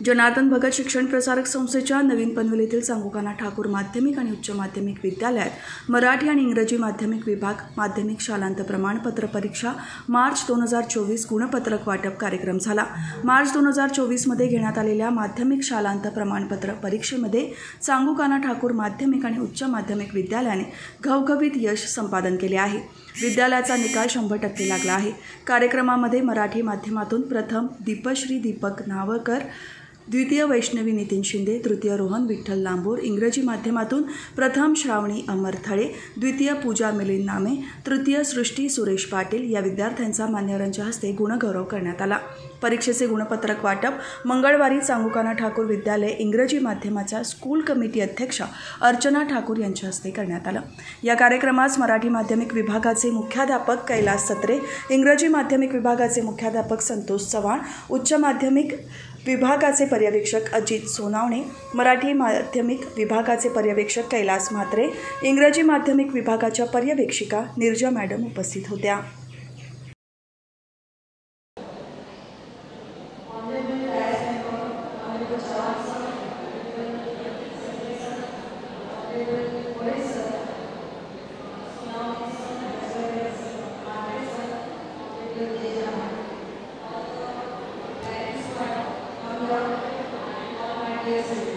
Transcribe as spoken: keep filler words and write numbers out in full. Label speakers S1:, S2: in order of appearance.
S1: जनार्दन भगत शिक्षण प्रसारक संस्थेच्या नवीन पनवेल येथील सांगोकाना ठाकूर माध्यमिक आणि उच्च माध्यमिक विद्यालयात मराठी आणि इंग्रजी माध्यमिक विभाग माध्यमिक शालांत प्रमाणपत्र परीक्षा मार्च दोन हजार चोवीस गुणपत्रक वाटप कार्यक्रम झाला। मार्च दोन हजार चोवीस मध्ये घेण्यात आलेल्या माध्यमिक शालांत प्रमाणपत्र परीक्षेमध्ये सांगोकाना ठाकूर माध्यमिक आणि उच्च माध्यमिक विद्यालयाने घवघवीत यश संपादन केले आहे। विद्यालयाचा निकाल शंभर टक्के लागला आहे। कार्यक्रमामध्ये मराठी माध्यमातून प्रथम दीपश्री दीपक नावकर, द्वितीय वैष्णवी नितीन शिंदे, तृतीय रोहन विठ्ठल लांबोर, इंग्रजी माध्यमातून प्रथम श्रावणी अमर थळे, द्वितीय पूजा मिलिंद नामे, तृतीय सृष्टी सुरेश पाटील या विद्यार्थ्यांचा मान्यवरांच्या हस्ते गुणगौरव करण्यात आला। परीक्षेचे गुणपत्रक वाटप मंगळवारी सांगोकाना ठाकूर विद्यालय इंग्रजी माध्यमाच्या स्कूल कमिटी अध्यक्षा अर्चना ठाकूर यांच्या हस्ते करण्यात आलं। या कार्यक्रमास मराठी माध्यमिक विभागाचे मुख्याध्यापक कैलास सत्रे, इंग्रजी माध्यमिक विभागाचे मुख्याध्यापक संतोष चव्हाण, उच्च माध्यमिक विभागाचे पर्यवेक्षक अजित सोनावणे, मराठी माध्यमिक विभागाचे पर्यवेक्षक कैलास म्हात्रे, इंग्रजी माध्यमिक विभागाच्या पर्यवेक्षिका निर्जा मॅडम उपस्थित होत्या।
S2: Yes.